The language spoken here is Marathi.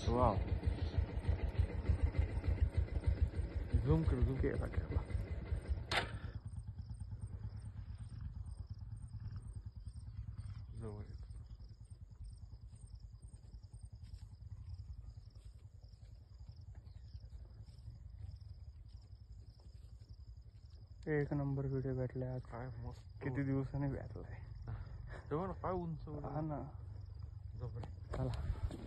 वाव झूम कर झूम केला केला जवळ येतो. एक नंबर व्हिडिओ भेटलाय आज. काय मस्त किती दिवसांनी भेटलाय. तेव्हा ना काय उंच हा ना जबर चला